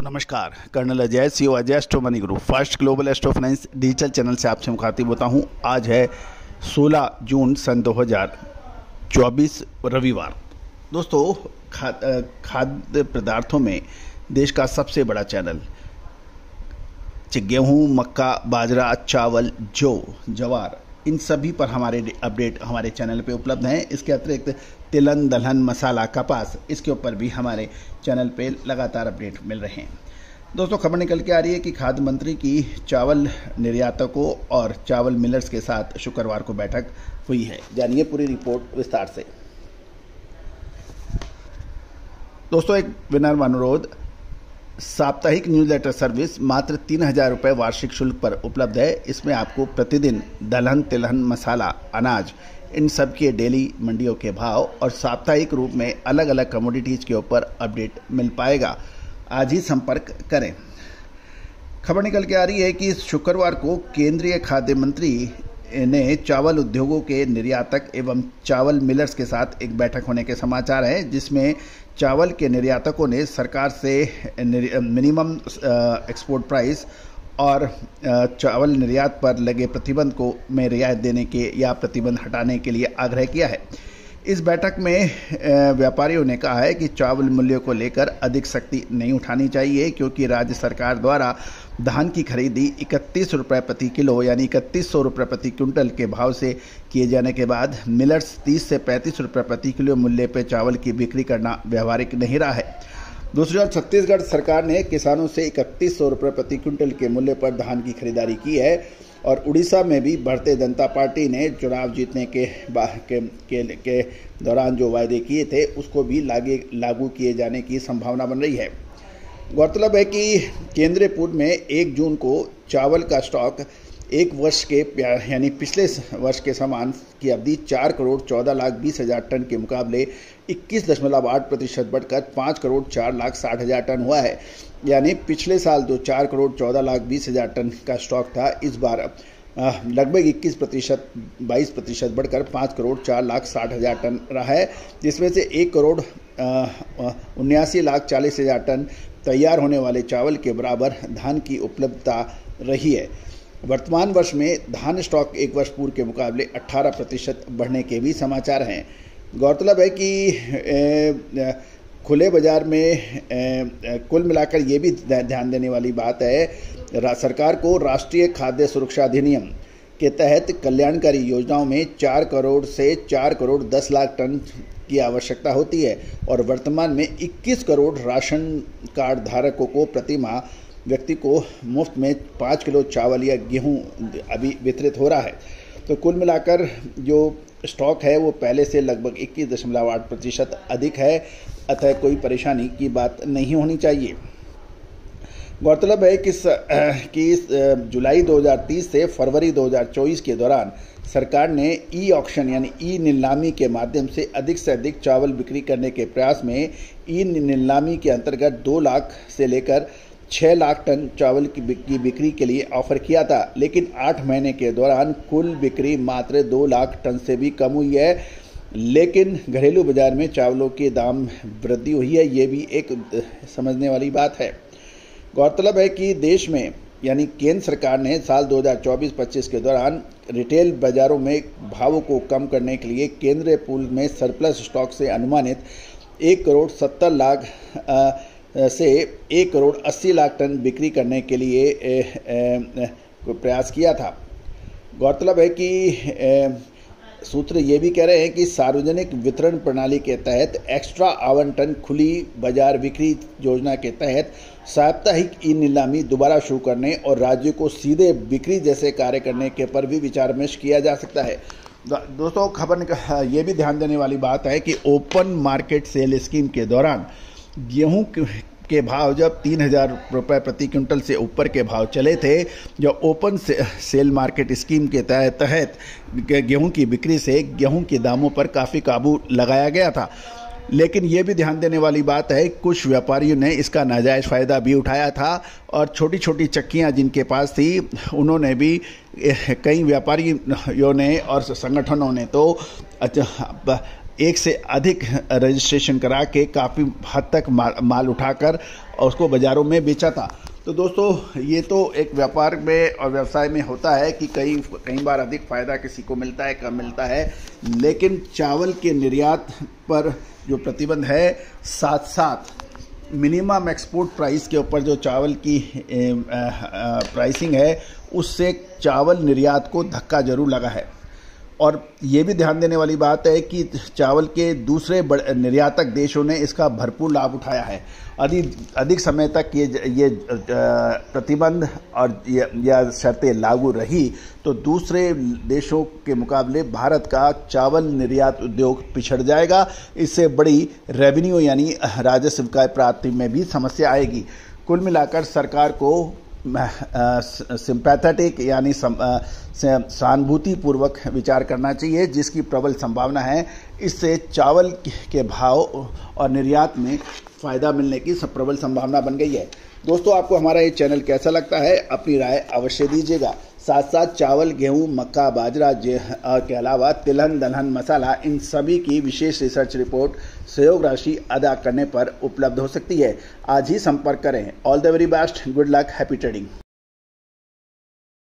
नमस्कार, colonel Ajay, CEO Ajay astro money group first global astro finance digital channel से आपसे मुखातिब होता हूं। आज है 16 जून सन 2024 रविवार। दोस्तों, खाद्य पदार्थों में देश का सबसे बड़ा चैनल गेहूं, मक्का, बाजरा, चावल, जौ, जवार, इन सभी पर हमारे अपडेट हमारे चैनल पे उपलब्ध हैं। इसके अतिरिक्त तिलहन, दलहन, मसाला, कपास, इसके ऊपर भी हमारे चैनल पे लगातार अपडेट मिल रहे हैं। दोस्तों, खबर निकल के आ रही है कि खाद्य मंत्री की चावल निर्यातकों और चावल मिलर्स के साथ शुक्रवार को बैठक हुई है। जानिए पूरी रिपोर्ट विस्तार से। दोस्तों, एक विनम्र अनुरोध, साप्ताहिक न्यूज़लेटर सर्विस मात्र 3,000 रुपये वार्षिक शुल्क पर उपलब्ध है। इसमें आपको प्रतिदिन दलहन, तिलहन, मसाला, अनाज, इन सब के डेली मंडियों के भाव और साप्ताहिक रूप में अलग अलग कमोडिटीज़ के ऊपर अपडेट मिल पाएगा। आज ही संपर्क करें। खबर निकल के आ रही है कि शुक्रवार को केंद्रीय खाद्य मंत्री ने चावल उद्योगों के निर्यातक एवं चावल मिलर्स के साथ एक बैठक होने के समाचार हैं, जिसमें चावल के निर्यातकों ने सरकार से मिनिमम एक्सपोर्ट प्राइस और चावल निर्यात पर लगे प्रतिबंध को में रियायत देने के या प्रतिबंध हटाने के लिए आग्रह किया है। इस बैठक में व्यापारियों ने कहा है कि चावल मूल्यों को लेकर अधिक सख्ती नहीं उठानी चाहिए, क्योंकि राज्य सरकार द्वारा धान की खरीदी 31 रुपये प्रति किलो यानी 3100 रुपये प्रति क्विंटल के भाव से किए जाने के बाद मिलर्स 30 से 35 रुपये प्रति किलो मूल्य पर चावल की बिक्री करना व्यवहारिक नहीं रहा है। दूसरी ओर छत्तीसगढ़ सरकार ने किसानों से 3100 रुपये प्रति क्विंटल के मूल्य पर धान की खरीदारी की है और उड़ीसा में भी भारतीय जनता पार्टी ने चुनाव जीतने के दौरान जो वायदे किए थे उसको भी लागू किए जाने की संभावना बन रही है। गौरतलब है कि केंद्रीय पूर्व में 1 जून को चावल का स्टॉक एक वर्ष के यानी पिछले वर्ष के समान की अवधि 4,14,20,000 टन के मुकाबले 21.8% बढ़कर 5,04,60,000 टन हुआ है। यानी पिछले साल जो 4,14,20,000 टन का स्टॉक था, इस बार लगभग 22% बढ़कर 5,04,60,000 टन रहा है, जिसमें से 1,79,40,000 टन तैयार होने वाले चावल के बराबर धान की उपलब्धता रही है। वर्तमान वर्ष में धान स्टॉक एक वर्ष पूर्व के मुकाबले 18% बढ़ने के भी समाचार हैं। गौरतलब है कि खुले बाजार में कुल मिलाकर ये भी ध्यान देने वाली बात है, सरकार को राष्ट्रीय खाद्य सुरक्षा अधिनियम के तहत कल्याणकारी योजनाओं में 4 करोड़ से 4,10,00,000 टन की आवश्यकता होती है और वर्तमान में 21 करोड़ राशन कार्ड धारकों को प्रति माह व्यक्ति को मुफ्त में 5 किलो चावल या गेहूं अभी वितरित हो रहा है। तो कुल मिलाकर जो स्टॉक है वो पहले से लगभग 21.8% अधिक है, अतः कोई परेशानी की बात नहीं होनी चाहिए। गौरतलब है कि जुलाई 2030 से फरवरी 2024 के दौरान सरकार ने ई ऑक्शन यानी ई नीलामी के माध्यम से अधिक चावल बिक्री करने के प्रयास में ई नीलामी के अंतर्गत 2 लाख से लेकर 6 लाख टन चावल की बिक्री के लिए ऑफर किया था, लेकिन 8 महीने के दौरान कुल बिक्री मात्र 2 लाख टन से भी कम हुई है। लेकिन घरेलू बाजार में चावलों के दाम वृद्धि हुई है, ये भी एक समझने वाली बात है। गौरतलब है कि देश में यानी केंद्र सरकार ने साल 2024-25 के दौरान रिटेल बाजारों में भावों को कम करने के लिए केंद्रीय पूल में सरप्लस स्टॉक से अनुमानित 1,70,00,000 से 1,80,00,000 टन बिक्री करने के लिए प्रयास किया था। गौरतलब है कि सूत्र ये भी कह रहे हैं कि सार्वजनिक वितरण प्रणाली के तहत एक्स्ट्रा आवंटन खुली बाजार बिक्री योजना के तहत साप्ताहिक ई नीलामी दोबारा शुरू करने और राज्यों को सीधे बिक्री जैसे कार्य करने के पर भी विचार विमर्श किया जा सकता है। दोस्तों, खबर ये भी ध्यान देने वाली बात है कि ओपन मार्केट सेल स्कीम के दौरान गेहूं के भाव जब 3,000 रुपये प्रति क्विंटल से ऊपर के भाव चले थे, जो ओपन सेल मार्केट स्कीम के तहत गेहूं की बिक्री से गेहूं के दामों पर काफ़ी काबू लगाया गया था। लेकिन ये भी ध्यान देने वाली बात है, कुछ व्यापारियों ने इसका नाजायज़ फ़ायदा भी उठाया था और छोटी छोटी चक्कियां जिनके पास थी उन्होंने भी, कई व्यापारियों ने और संगठनों ने तो एक से अधिक रजिस्ट्रेशन करा के काफ़ी हद तक माल उठाकर उसको बाज़ारों में बेचा था। तो दोस्तों ये तो एक व्यापार में और व्यवसाय में होता है कि कई बार अधिक फ़ायदा किसी को मिलता है, कम मिलता है, लेकिन चावल के निर्यात पर जो प्रतिबंध है, साथ साथ मिनिमम एक्सपोर्ट प्राइस के ऊपर जो चावल की प्राइसिंग है, उससे चावल निर्यात को धक्का जरूर लगा है। और ये भी ध्यान देने वाली बात है कि चावल के दूसरे निर्यातक देशों ने इसका भरपूर लाभ उठाया है। अधिक समय तक ये प्रतिबंध और या शर्तें लागू रही तो दूसरे देशों के मुकाबले भारत का चावल निर्यात उद्योग पिछड़ जाएगा। इससे बड़ी रेवेन्यू यानी राजस्व की प्राप्ति में भी समस्या आएगी। कुल मिलाकर सरकार को सिंपैथेटिक यानी सहानुभूतिपूर्वक विचार करना चाहिए, जिसकी प्रबल संभावना है। इससे चावल के भाव और निर्यात में फ़ायदा मिलने की प्रबल संभावना बन गई है। दोस्तों, आपको हमारा ये चैनल कैसा लगता है, अपनी राय अवश्य दीजिएगा। साथ साथ चावल, गेहूं, मक्का, बाजरा के अलावा तिलहन, दलहन, मसाला, इन सभी की विशेष रिसर्च रिपोर्ट सहयोग राशि अदा करने पर उपलब्ध हो सकती है। आज ही संपर्क करें। All the very best, good luck, happy trading.